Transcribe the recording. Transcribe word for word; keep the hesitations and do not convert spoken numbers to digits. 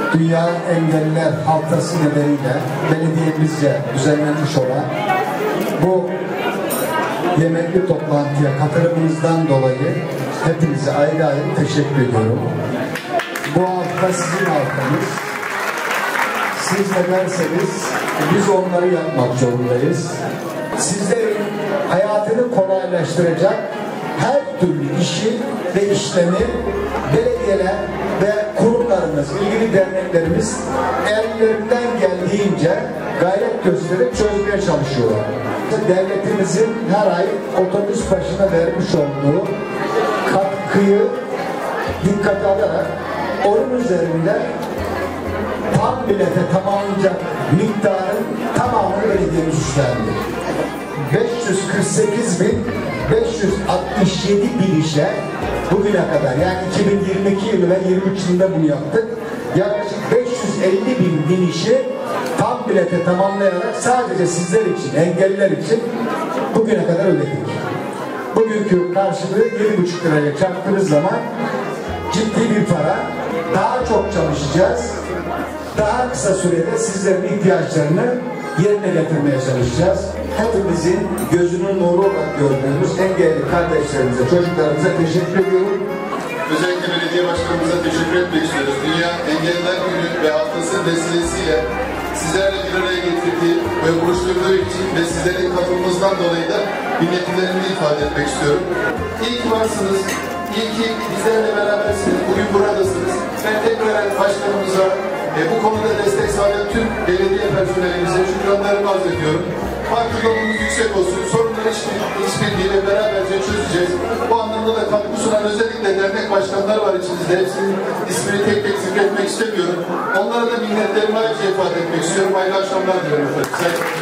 Dünya Engelliler Haftası nedeniyle belediyemizce düzenlenmiş olan bu yemekli toplantıya katılımınızdan dolayı hepinize ayrı ayrı teşekkür ediyorum. Bu hafta sizin haftanız. Siz ne derseniz biz onları yapmak zorundayız. Sizlerin hayatını kolaylaştıracak her türlü işi ve işlemi belediyeler ve kurumlarımız, ilgili derneklerimiz ellerinden geldiğince gayret gösterip çözmeye çalışıyorlar. Devletimizin her ay otobüs başına vermiş olduğu katkıyı dikkate alarak onun üzerinde tam bilete tamamlanacak miktarın tamamını belediyemiz üstlendi. beş yüz kırk sekiz bin beş yüz altmış yedi bir işe bugüne kadar, yani iki bin yirmi iki yılı ve yirmi üç yılında bunu yaptık. Yaklaşık beş yüz elli bin bin işi tam bilete tamamlayarak sadece sizler için, engelliler için bugüne kadar ödedik. Bugünkü karşılığı yedi buçuk liraya çarptığınız zaman ciddi bir para. Daha çok çalışacağız. Daha kısa sürede sizlerin ihtiyaçlarını yerine getirmeye çalışacağız. Hepimizin gözünün nuru olarak gördüğümüz engelli kardeşlerimize, çocuklarımıza teşekkür ediyorum. Özellikle belediye başkanımıza teşekkür etmek istiyoruz. Dünya Engelliler Günü ve haftası vesilesiyle sizlerle bir araya getirdiği ve buluşturduğu için ve sizlerin katılımınızdan dolayı da minnetlerimi ifade etmek istiyorum. İyi ki varsınız, iyi ki bizlerle berabersiniz, bugün buradasınız. Ben tekrar başkanımıza e, bu konuda destek sağlayan tüm belediye personelimize şükranlarımı arz ediyorum. Farkındalığımız yüksek olsun, sorunları işbirliğiyle beraberce çözeceğiz. Bu anlamda da katkı sunan özellikle dernek başkanları var içimizde. Hepsinin ismini tek tek zikretmek istemiyorum. Onlara da minnetlerimi ayrıca ifade etmek istiyorum. Hayırlı akşamlar diliyorum efendim.